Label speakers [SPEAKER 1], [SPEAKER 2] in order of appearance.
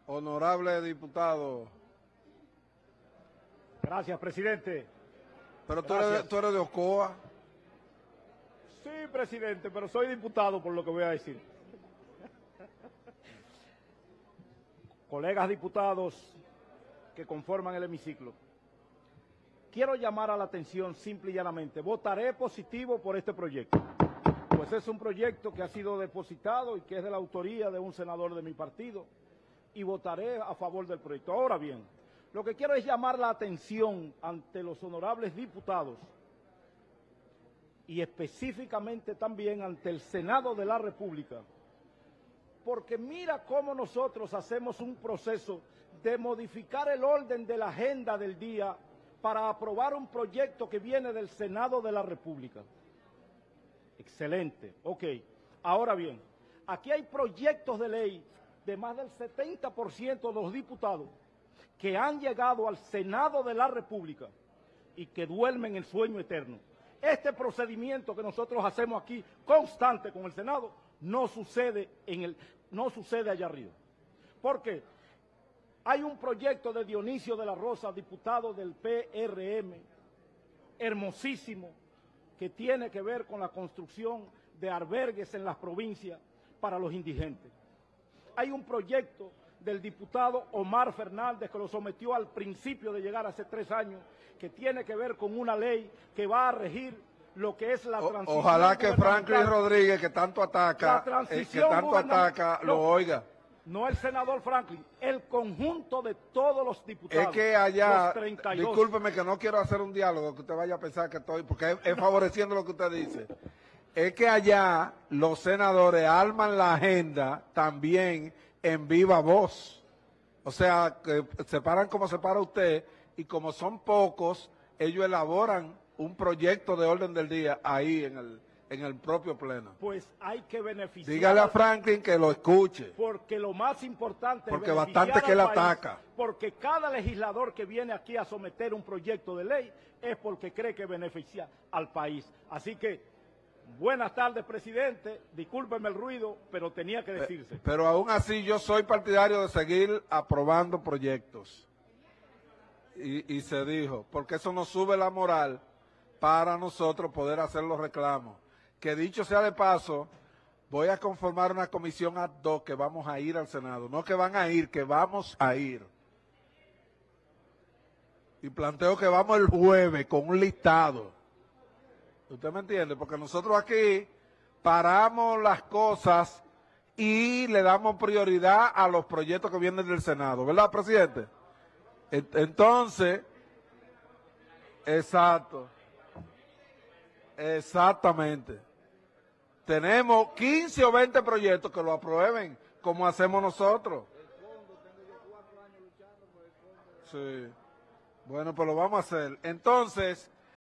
[SPEAKER 1] Honorable diputado.
[SPEAKER 2] Gracias, presidente.
[SPEAKER 1] Pero tú eres de Ocoa.
[SPEAKER 2] Sí, presidente, pero soy diputado por lo que voy a decir. Colegas diputados que conforman el hemiciclo, quiero llamar a la atención simple y llanamente. Votaré positivo por este proyecto, pues es un proyecto que ha sido depositado y que es de la autoría de un senador de mi partido, y votaré a favor del proyecto. Ahora bien, lo que quiero es llamar la atención ante los honorables diputados y específicamente también ante el Senado de la República, porque mira cómo nosotros hacemos un proceso de modificar el orden de la agenda del día para aprobar un proyecto que viene del Senado de la República. Excelente, ok. Ahora bien, aquí hay proyectos de ley de más del 70% de los diputados que han llegado al Senado de la República y que duermen el sueño eterno. Este procedimiento que nosotros hacemos aquí constante con el Senado no sucede allá arriba. ¿Por qué? Hay un proyecto de Dionisio de la Rosa, diputado del PRM, hermosísimo, que tiene que ver con la construcción de albergues en las provincias para los indigentes. Hay un proyecto del diputado Omar Fernández que lo sometió al principio de llegar hace 3 años, que tiene que ver con una ley que va a regir lo que es la transición.
[SPEAKER 1] Ojalá que Franklin Rodríguez, que tanto ataca, lo oiga.
[SPEAKER 2] No el senador Franklin, el conjunto de todos los diputados.
[SPEAKER 1] Es que allá,
[SPEAKER 2] los 32.
[SPEAKER 1] Discúlpeme que no quiero hacer un diálogo, que usted vaya a pensar que estoy, porque es favoreciendo lo que usted dice. Es que allá los senadores arman la agenda también en viva voz. O sea, que se paran como se para usted, y como son pocos, ellos elaboran un proyecto de orden del día ahí en el propio pleno.
[SPEAKER 2] Pues hay que beneficiar.
[SPEAKER 1] Dígale a Franklin que lo escuche.
[SPEAKER 2] Porque lo más importante
[SPEAKER 1] porque
[SPEAKER 2] es
[SPEAKER 1] bastante que él
[SPEAKER 2] país,
[SPEAKER 1] ataca.
[SPEAKER 2] Porque cada legislador que viene aquí a someter un proyecto de ley es porque cree que beneficia al país. Así que, buenas tardes, presidente. Discúlpeme el ruido, pero tenía que decirse.
[SPEAKER 1] Pero aún así yo soy partidario de seguir aprobando proyectos. Y se dijo, porque eso nos sube la moral para nosotros poder hacer los reclamos. Que dicho sea de paso, voy a conformar una comisión ad hoc que vamos a ir al Senado. No que van a ir, que vamos a ir. Y planteo que vamos el jueves con un listado. ¿Usted me entiende? Porque nosotros aquí paramos las cosas y le damos prioridad a los proyectos que vienen del Senado. ¿Verdad, presidente? Entonces, exactamente. Tenemos 15 o 20 proyectos que lo aprueben, como hacemos nosotros. Sí. Bueno, pues lo vamos a hacer. Entonces,